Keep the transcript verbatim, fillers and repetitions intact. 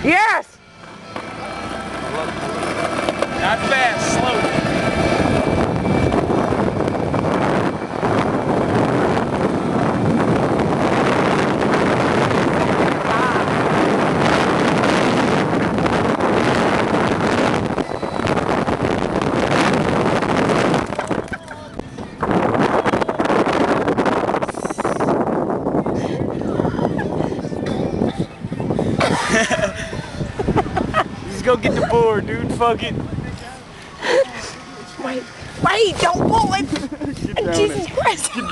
Yes! Not fast, slow. Just go get the board, dude. Fuck it. Wait, wait, don't pull it! Jesus Christ!